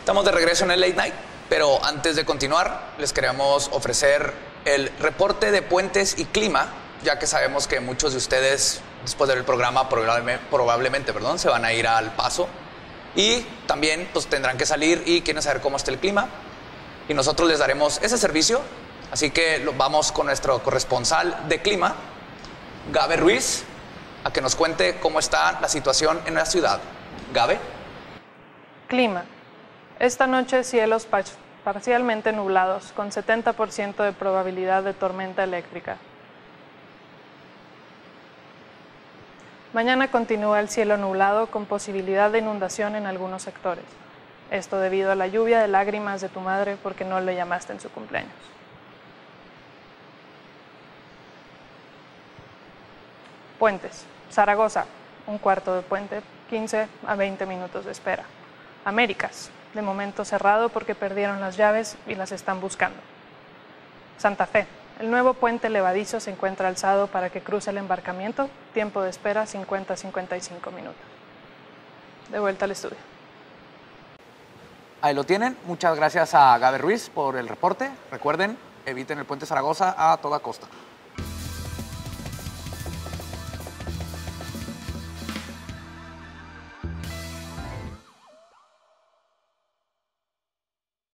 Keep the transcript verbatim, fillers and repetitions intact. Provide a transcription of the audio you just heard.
Estamos de regreso en el Late Night, pero antes de continuar, les queremos ofrecer el reporte de puentes y clima, ya que sabemos que muchos de ustedes, después del programa, probablemente, probablemente perdón, se van a ir al Paso. Y también pues, tendrán que salir y quieren saber cómo está el clima. Y nosotros les daremos ese servicio. Así que lo, vamos con nuestro corresponsal de clima, Gabe Ruiz, a que nos cuente cómo está la situación en la ciudad. Gabe. Clima. Esta noche cielos par parcialmente nublados, con setenta por ciento de probabilidad de tormenta eléctrica. Mañana continúa el cielo nublado con posibilidad de inundación en algunos sectores. Esto debido a la lluvia de lágrimas de tu madre porque no le llamaste en su cumpleaños. Puentes. Zaragoza, un cuarto de puente, quince a veinte minutos de espera. Américas, de momento cerrado porque perdieron las llaves y las están buscando. Santa Fe, el nuevo puente levadizo se encuentra alzado para que cruce el embarcamiento, tiempo de espera cincuenta a cincuenta y cinco minutos. De vuelta al estudio. Ahí lo tienen, muchas gracias a Gabe Ruiz por el reporte. Recuerden, eviten el puente Zaragoza a toda costa.